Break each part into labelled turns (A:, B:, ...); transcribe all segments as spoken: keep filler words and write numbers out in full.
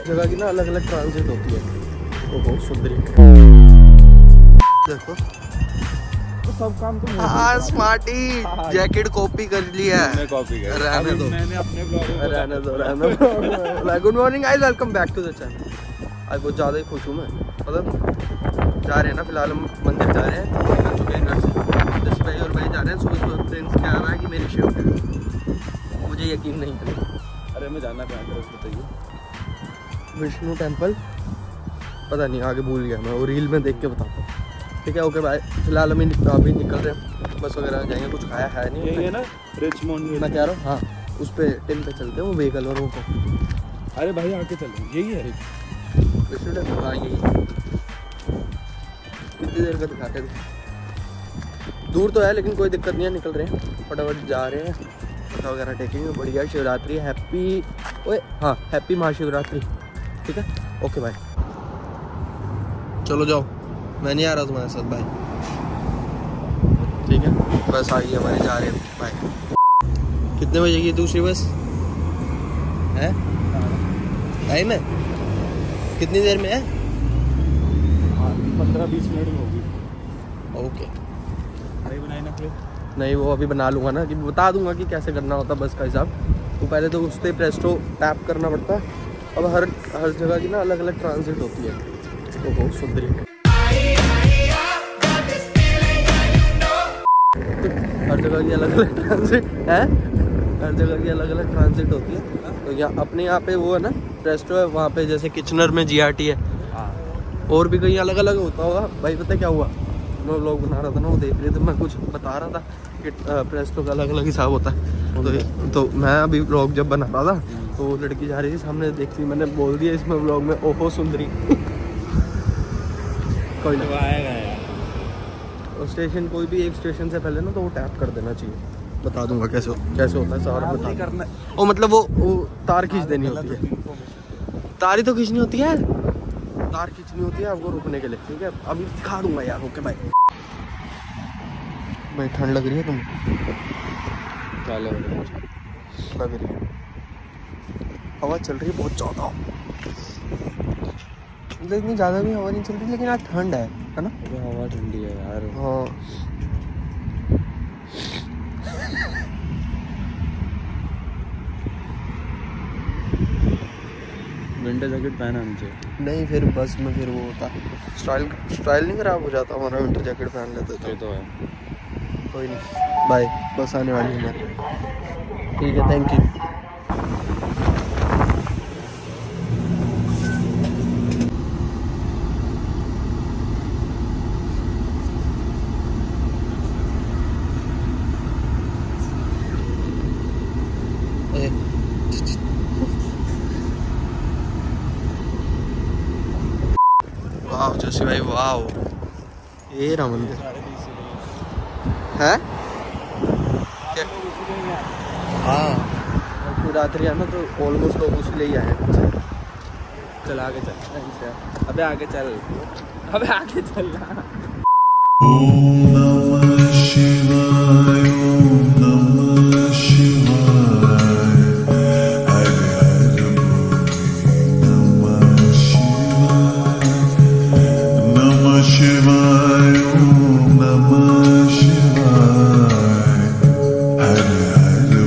A: जगह की ना अलग अलग ट्रांजिट होती है। ओहो सुंदरी देखो
B: तो सब काम तो
A: हाँ स्मार्टी जैकेट कॉपी कर लिया है।
B: कॉपी कर
A: रहने दो
B: मैंने अपने ब्लॉग में
A: रहने दो रहने दो। Good morning guys, welcome back to the channel. आज बहुत ज़्यादा ही खुश हूँ मैं, मतलब जा रहे हैं ना फिलहाल हम मंदिर जा रहे हैं, निकल चुके हैं घर से। जैसे भाई और भाई जा रहे हैं, सुबह सुबह फ्रेंड्स क्या आ रहा है कि मेरी शिफ्ट है, मुझे यकीन नहीं था।
B: अरे मैं जानना चाहता हूँ, बताइए।
A: विष्णु टेम्पल पता नहीं, आगे भूल गया मैं, वो रील में देख के बताता हूँ। ठीक है ओके भाई, फिलहाल हम अभी निकल रहे हैं, बस वगैरह जाएंगे, कुछ खाया है नहीं।
B: ये है ना रिचमोंड,
A: मैं कह रहा हूँ हाँ, उस पर टिन पे चलते हैं वो व्हीकल और वो को।
B: अरे भाई आके चलो, यही है
A: विष्णु टेम्पल। हाँ यही कितनी देर का दिखाते थे, दूर तो है लेकिन कोई दिक्कत नहीं है, निकल रहे हैं फटाफट जा रहे हैं, पता वगैरह टेकेंगे। बढ़िया शिवरात्रि, हैप्पी ओए हाँ हैप्पी महाशिवरात्रि। ठीक है ओके भाई, चलो जाओ, मैं नहीं आ रहा तुम्हारे साथ भाई। ठीक है बस आ गई हमारे, जा रहे हैं बाय। कितने बजे की दूसरी बस है? टाइम है कितनी देर में है?
B: पंद्रह बीस मिनट में होगी।
A: ओके
B: अरे बनाए ना क्लिप?
A: नहीं वो अभी बना लूँगा ना, कि बता दूंगा कि कैसे करना होता है बस का हिसाब। तो पहले तो उस पर प्रेस्टो टैप करना पड़ता है। अब हर हर जगह की ना अलग अलग ट्रांजिट होती है। ओहो सुंदरी हर जगह की अलग अलग ट्रांजिट है, हर जगह की अलग अलग ट्रांजिट होती है। तो यहाँ अपने यहाँ पे वो है ना प्रेस्टो है, वहाँ पे जैसे किचनर में जी आर टी है, और भी कहीं अलग अलग होता होगा भाई। पता क्या हुआ, मैं व्लॉग बना रहा था ना, वो देख रहे थे, मैं कुछ बता रहा था कि प्रेस्टो का अलग अलग हिसाब होता है। तो, तो मैं अभी व्लॉग जब बना रहा था तो वो लड़की जा रही थी सामने, देखती मैंने बोल दिया इसमें व्लॉग में ओहो सुंदरी। कोई ना
B: आएगा यार,
A: और स्टेशन कोई भी एक स्टेशन से पहले ना तो वो टैप कर देना चाहिए। बता दूंगा कैसे कैसे होता है सारा बता
B: करना।
A: ओ मतलब वो वो तार खींच देनी होती है, तार ही तो खींचनी होती है, तार खींचनी होती है आपको रुकने के लिए। ठीक है अभी दिखा दूंगा यार। ओके भाई, भाई ठंड लग रही है तुम?
B: क्या लग रहा है?
A: लग रही है, हवा चल रही है बहुत ज़्यादा, इतनी ज़्यादा भी हवा नहीं चल रही, लेकिन आज ठंड है है ना?
B: हवा ठंडी है यार।
A: हाँ
B: विंटर जैकेट पहना नीचे।
A: नहीं फिर बस में फिर वो होता है स्टाइल, स्टाइल नहीं खराब हो जाता हमारा विंटर जैकेट पहन लेते तो।
B: तो है
A: कोई नहीं बाय, बस आने वाली है हमारी। ठीक है थैंक यू। वाह जोशी भाई वाह, ये रहा मंदिर है क्या? हाँ शिवरात्रि है ना, तो ऑलमोस्ट लोग उसी लिए आए हैं।
B: चल आगे चल, अबे आगे चल, अबे आगे चल ना।
C: ओम नमः शिवाय, ओम नमः शिवाय, हरे हरे नमः शिवाय, नमः शिवाय, ओम नमः शिवाय, हरे हरे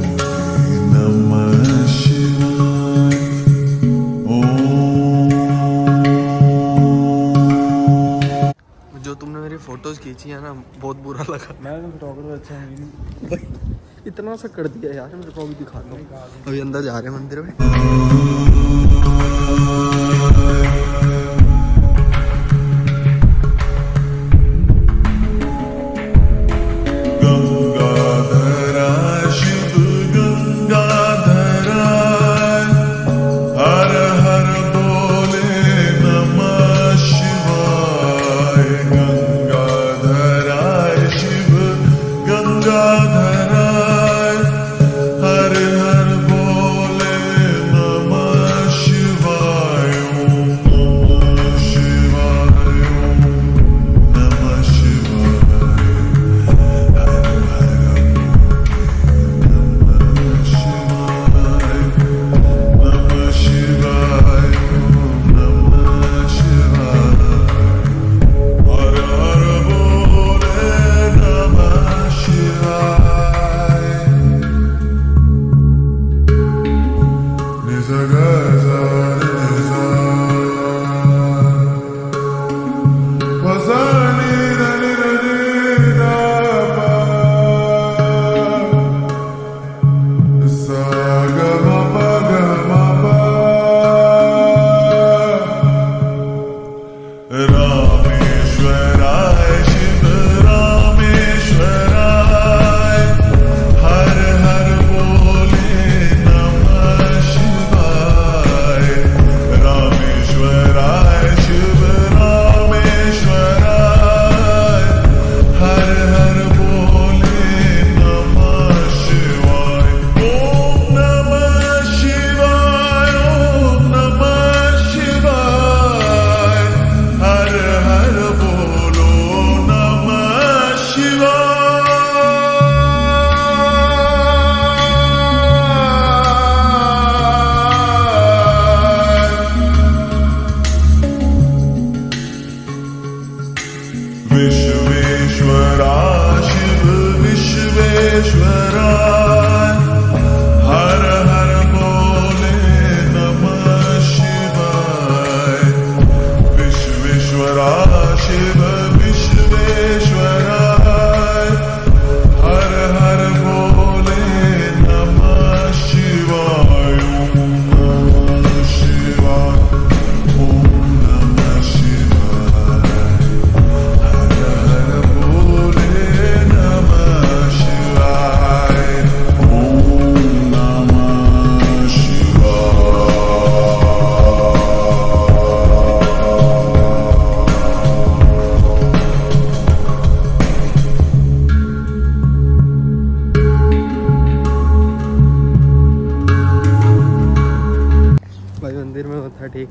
C: नमः शिवाय, ओम।
A: जो तुमने मेरी फोटोज खींची है ना बहुत बुरा लगा।
B: मैं फोटोग्राफर अच्छा नहीं
A: भाई इतना सा कर दिया यार, मेरे को अभी दिखाता हूँ। अभी अंदर जा रहे हैं मंदिर में।
C: गंगाधरा शिव गंगाधरा, हर हर बोले नमः शिवाय। गंगाधरा शिव गंगाधरा, हर हर बोले नमः शिवाय।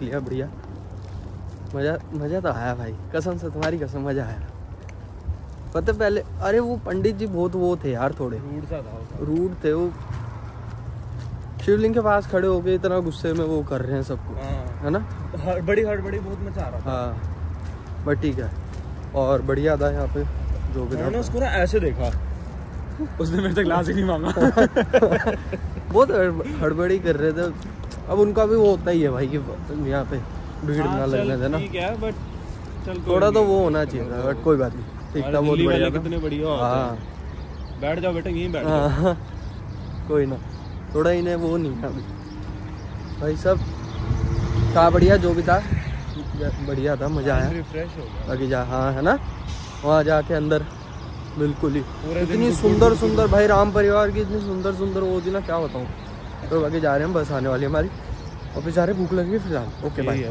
A: लिया बढ़िया। मज़ा मज़ा तो आया भाई, कसम से तुम्हारी कसम मज़ा आया। पता पहले, अरे वो पंडित जी बहुत वो थे यार, थोड़े
B: रूड सा था,
A: रूड थे वो। शिवलिंग के पास खड़े हो गए, इतना गुस्से में वो कर रहे हैं सबको, है ना।
B: बड़ी हड़बड़ी बहुत मचा रहा था।
A: हाँ बट ठीक है, और बढ़िया था यहाँ पे जो भी था।
B: मैंने उसको ना ऐसे देखा, उसने मेरे से ग्लास ही नहीं मांगा।
A: बहुत हड़बड़ी कर रहे थे। अब उनका भी वो होता ही है भाई कि यहाँ पे भीड़ ना लगने देना,
B: ठीक है, बट चल
A: थोड़ा तो वो होना चाहिए था, बट कोई बात नहीं, ठीक था, बहुत बढ़िया था।
B: कितने बढ़िया होते
A: हाँ
B: हैं। बैठ जाओ बेटा, यहीं बैठ जाओ।
A: हाँ कोई ना, थोड़ा इन्हें वो नहीं था भाई, सब था बढ़िया, जो भी था बढ़िया था, मज़ा आया।
B: रिफ्रेश हो गया
A: बाकी जा, हाँ है ना, वहाँ जाके अंदर बिल्कुल ही इतनी सुंदर सुंदर भाई राम परिवार की इतनी सुंदर सुंदर वो होती ना, क्या बताऊँ। तो बाकी जा रहे हैं, बस आने वाली हमारी, और फिर जा रहे, भूख लगी फिलहाल। ओके भाई,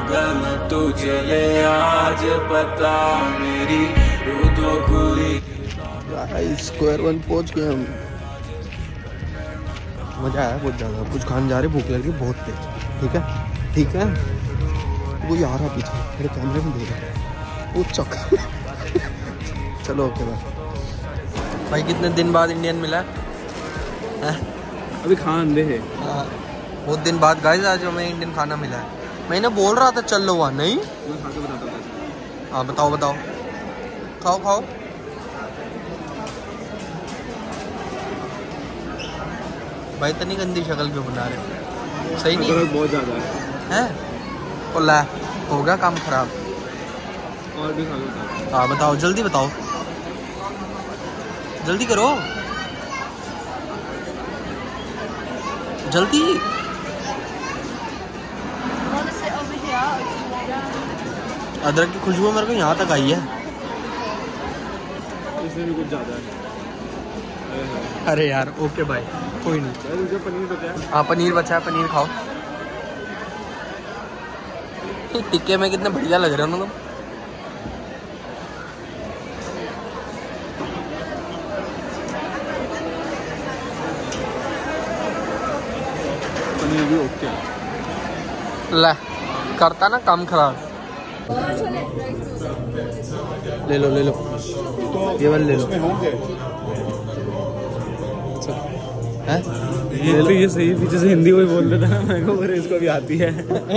A: स्क्वायर वन पहुँच गए हम। मज़ा आया बहुत ज़्यादा, कुछ खाने जा रहे, भूख लगी बहुत तेज। ठीक है ठीक है, वो यार है पीछे मेरे कैमरे में देख रहा है वो चक। चलो ओके भाई। भाई कितने दिन बाद इंडियन मिला है?
B: अभी खान दे है।
A: हाँ बहुत दिन बाद गाइस आज हमें इंडियन खाना मिला है। मैंने बोल रहा था चल लो वहाँ, नहीं।
B: मैं खा के बताता हूँ।
A: हाँ बताओ बताओ, खाओ खाओ। भाई इतनी गंदी शक्ल क्यों बना रहे हो, सही नहीं है
B: बहुत ज़्यादा है,
A: हैं? और ला हो गया काम खराब।
B: और भी खा लो।
A: हाँ बताओ, जल्दी बताओ, जल्दी करो जल्दी। अदरक की खुशबू मेरे को यहाँ तक आई है।
B: इसमें भी कुछ ज़्यादा है।
A: अरे यार ओके भाई, कोई नहीं।
B: पनीर बचा है।
A: हाँ पनीर बचा है, पनीर खाओ। टिक्के में कितने बढ़िया लग रहे हो ना तुम।
B: पनीर भी ओके
A: ला करता ना काम खराब। ले लो ले लो, ये वाले ले लो। हैं?
B: ये तो ये सही पीछे से हिंदी कोई बोल रहा था ना, मैं को इसको भी आती है।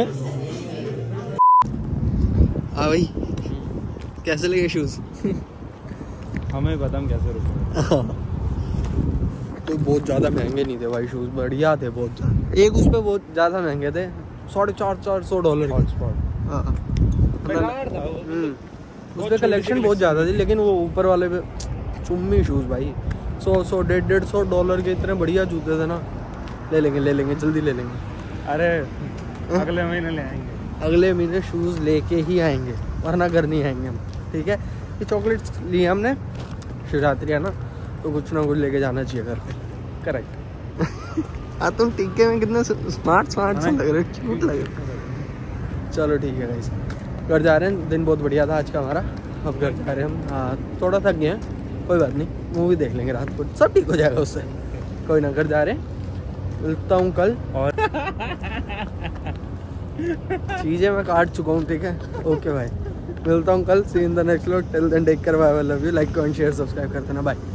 A: हाँ भाई कैसे लगे शूज?
B: हमें पता हम कैसे रुके।
A: तो बहुत ज़्यादा महंगे नहीं थे भाई शूज़, बढ़िया थे बहुत ज़्यादा। एक उस पर बहुत ज़्यादा महंगे थे, साढ़े चार चार सौ डॉलर। हाँ उस पर कलेक्शन बहुत ज़्यादा थी, लेकिन वो ऊपर वाले पे चुम्मी शूज़ भाई, सौ सौ डेढ़ डेढ़ सौ डॉलर के इतने बढ़िया जूते थे ना। ले लेंगे ले लेंगे जल्दी ले लेंगे।
B: अरे अगले महीने ले आएंगे,
A: अगले महीने शूज़ लेके ही आएंगे, वरना घर नहीं आएंगे हम। ठीक है, ये चॉकलेट्स लिए हमने, शिवरात्रि है ना, तो कुछ ना कुछ लेके जाना चाहिए घर पे। करेक्ट। हाँ तुम टिक्के में कितने स्मार्ट स्मार्ट से लग रहे हो, क्यूट लग रहे हो। चलो ठीक है गाइस, घर जा रहे हैं। दिन बहुत बढ़िया था आज का हमारा, अब घर जा रहे हैं हम। हाँ थोड़ा थक गए हैं, कोई बात नहीं, मूवी देख लेंगे रात को, सब ठीक हो जाएगा उससे। कोई ना, घर जा रहे हैं, मिलता हूँ कल। और चीज़ें मैं काट चुका हूँ, ठीक है। ओके भाई, मिलता हूँ कल। See in the next vlog, till then take care, bye bye, love you. Like comment share subscribe करते ना, बाय।